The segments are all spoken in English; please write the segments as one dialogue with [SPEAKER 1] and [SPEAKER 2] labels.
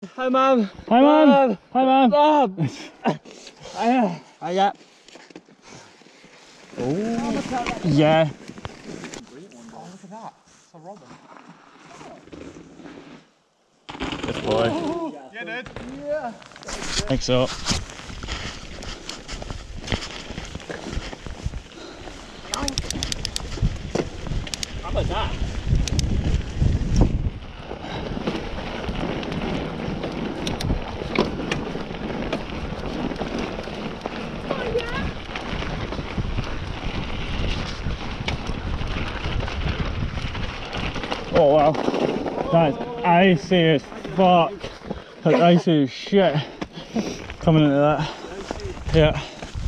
[SPEAKER 1] Hi, Mum.
[SPEAKER 2] Hi, Mum. Hi, Mum.
[SPEAKER 1] Mum.
[SPEAKER 2] Hiya. Oh, yeah.
[SPEAKER 1] Oh, look at that. It's a robin.
[SPEAKER 2] Good boy.
[SPEAKER 1] Yeah, dude. Yeah.
[SPEAKER 2] Think so.
[SPEAKER 1] How about that?
[SPEAKER 2] Oh wow, that's icy as fuck. That's icy as shit. Coming into that. Yeah.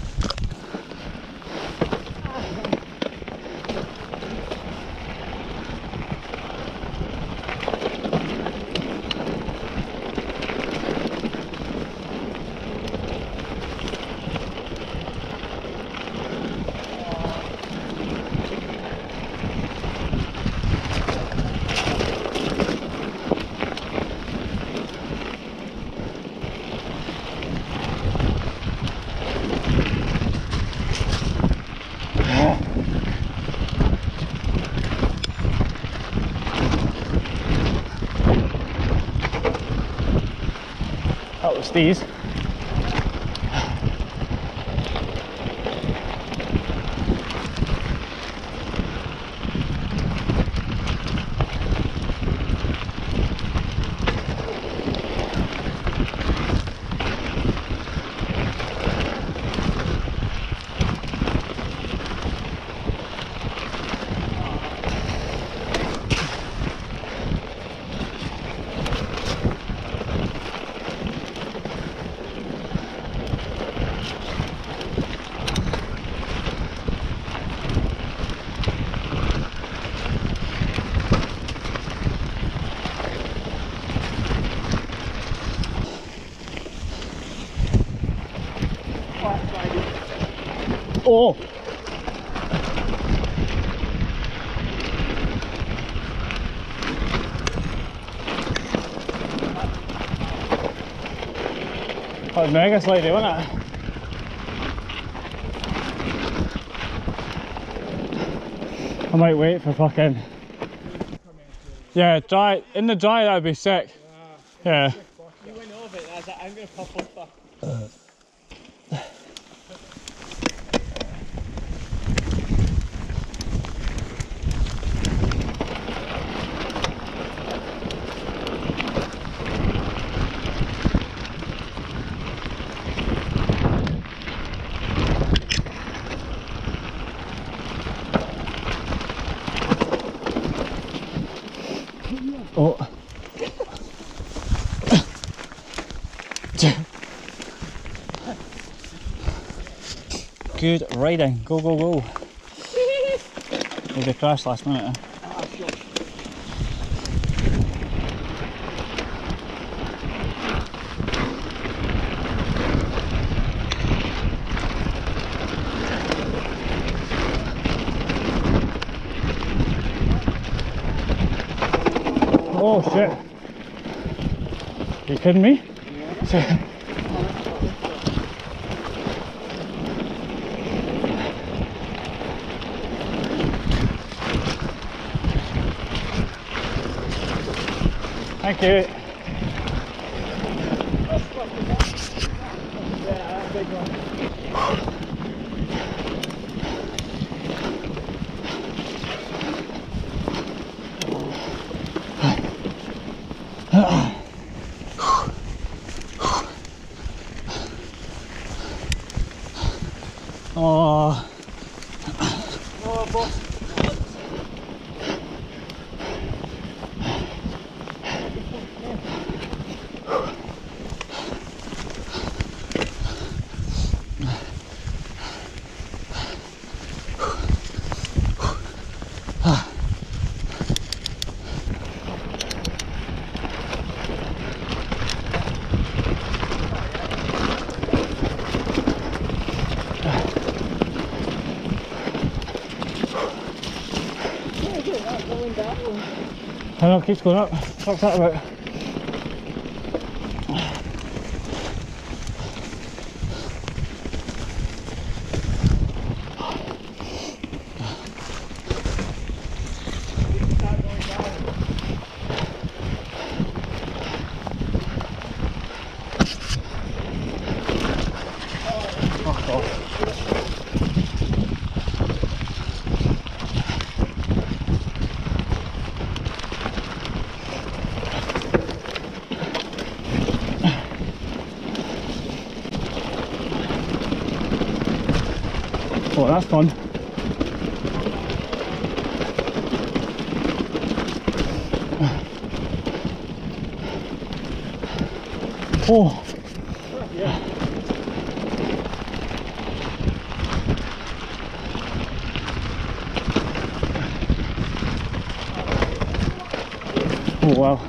[SPEAKER 2] That was these. Oh! That was mega slidey, wasn't it? I might wait for fucking... Yeah, dry. In the dry, that would be sick. Yeah.
[SPEAKER 1] You went over it, I was like, I'm going to pop up that.
[SPEAKER 2] Oh. Good riding. Go, go, go. Maybe crashed last minute. Oh shit. You kidding me? Yeah. Thank you. Oh.
[SPEAKER 1] Oh, boss.
[SPEAKER 2] I know, it keeps going up. What's that about? Oh, that's fun. Oh.
[SPEAKER 1] Yeah.
[SPEAKER 2] Oh wow.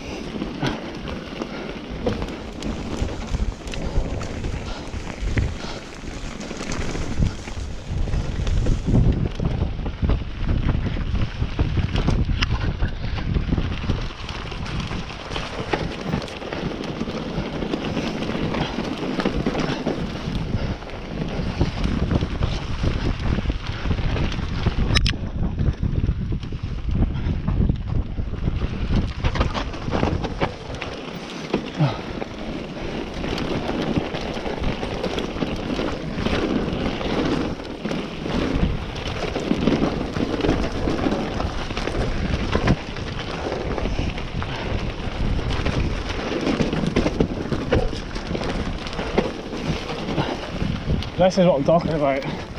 [SPEAKER 2] This is what I'm talking about.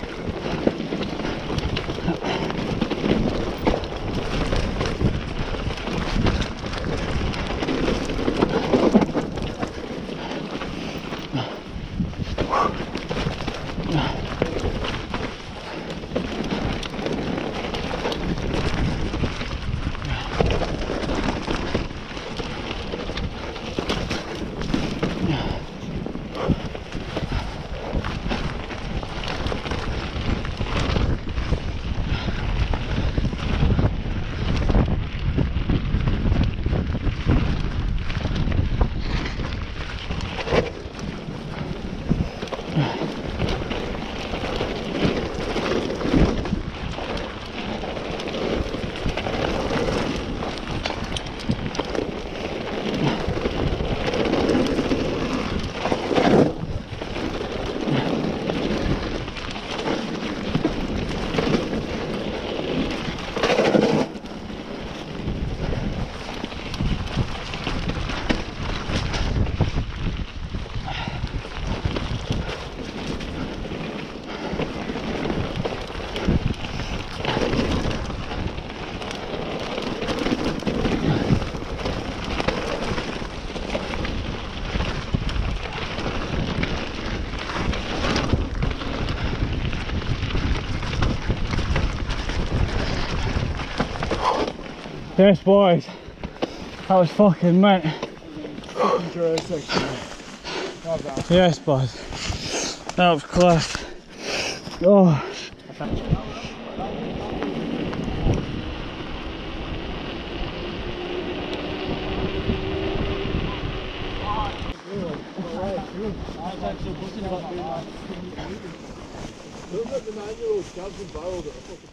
[SPEAKER 2] Yes, boys, that was fucking mint. Yes, boys, that was class. Oh.
[SPEAKER 1] Look at the 9-year-old scabs and barrels at a fucking